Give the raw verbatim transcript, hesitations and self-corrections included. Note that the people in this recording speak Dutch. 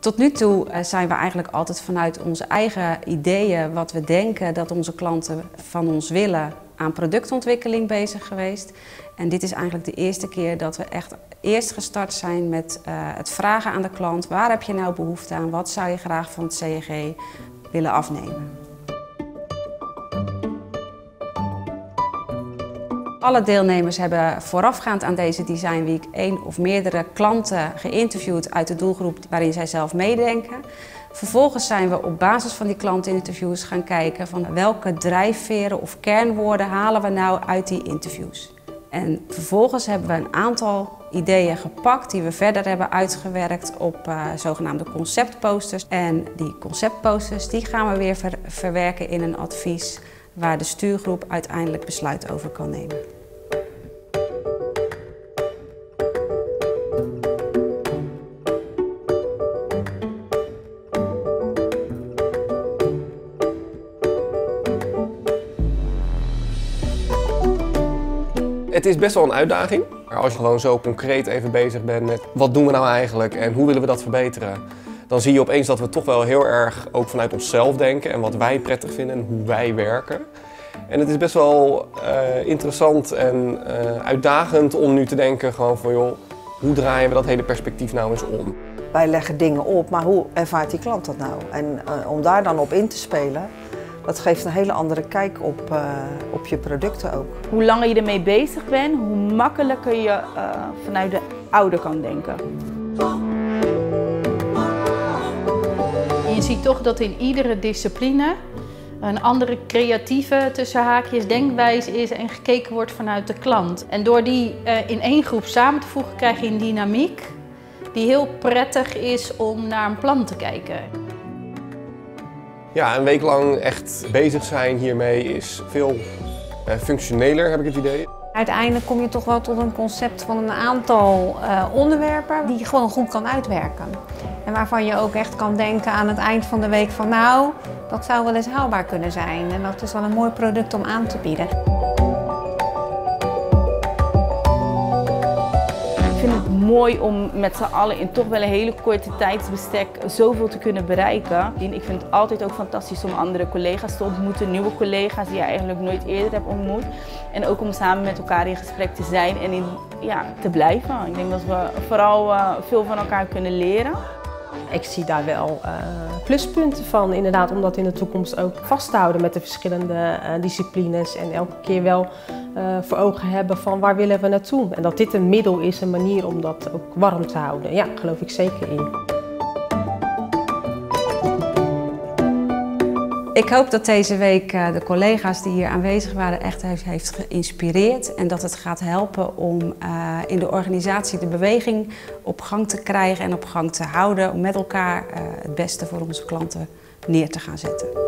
Tot nu toe zijn we eigenlijk altijd vanuit onze eigen ideeën, wat we denken dat onze klanten van ons willen, aan productontwikkeling bezig geweest. En dit is eigenlijk de eerste keer dat we echt eerst gestart zijn met uh, het vragen aan de klant: waar heb je nou behoefte aan? Wat zou je graag van het C N G willen afnemen? Alle deelnemers hebben voorafgaand aan deze Design Week één of meerdere klanten geïnterviewd uit de doelgroep waarin zij zelf meedenken. Vervolgens zijn we op basis van die klantinterviews gaan kijken van welke drijfveren of kernwoorden halen we nou uit die interviews. En vervolgens hebben we een aantal ideeën gepakt die we verder hebben uitgewerkt op uh, zogenaamde conceptposters. En die conceptposters die gaan we weer ver verwerken in een advies waar de stuurgroep uiteindelijk besluit over kan nemen. Het is best wel een uitdaging. Als je gewoon zo concreet even bezig bent met wat doen we nou eigenlijk en hoe willen we dat verbeteren, dan zie je opeens dat we toch wel heel erg ook vanuit onszelf denken en wat wij prettig vinden en hoe wij werken. En het is best wel uh, interessant en uh, uitdagend om nu te denken gewoon van joh, hoe draaien we dat hele perspectief nou eens om? Wij leggen dingen op, maar hoe ervaart die klant dat nou? En uh, om daar dan op in te spelen, dat geeft een hele andere kijk op, uh, op je producten ook. Hoe langer je ermee bezig bent, hoe makkelijker je uh, vanuit de ouder kan denken. Je ziet toch dat in iedere discipline een andere creatieve tussen haakjes denkwijze is en gekeken wordt vanuit de klant. En door die uh, in één groep samen te voegen krijg je een dynamiek die heel prettig is om naar een plan te kijken. Ja, een week lang echt bezig zijn hiermee is veel uh, functioneler, heb ik het idee. Uiteindelijk kom je toch wel tot een concept van een aantal uh, onderwerpen die je gewoon goed kan uitwerken. En waarvan je ook echt kan denken aan het eind van de week van nou, dat zou wel eens haalbaar kunnen zijn. En dat is wel een mooi product om aan te bieden. Ik vind het mooi om met z'n allen in toch wel een hele korte tijdsbestek zoveel te kunnen bereiken. Ik vind het altijd ook fantastisch om andere collega's te ontmoeten, nieuwe collega's die je eigenlijk nooit eerder hebt ontmoet. En ook om samen met elkaar in gesprek te zijn en in, ja, te blijven. Ik denk dat we vooral uh, veel van elkaar kunnen leren. Ik zie daar wel uh, pluspunten van, inderdaad, om dat in de toekomst ook vast te houden met de verschillende uh, disciplines en elke keer wel uh, voor ogen hebben van waar willen we naartoe. En dat dit een middel is, een manier om dat ook warm te houden. Ja, daar geloof ik zeker in. Ik hoop dat deze week de collega's die hier aanwezig waren echt heeft geïnspireerd en dat het gaat helpen om uh, in de organisatie de beweging op gang te krijgen en op gang te houden om met elkaar uh, het beste voor onze klanten neer te gaan zetten.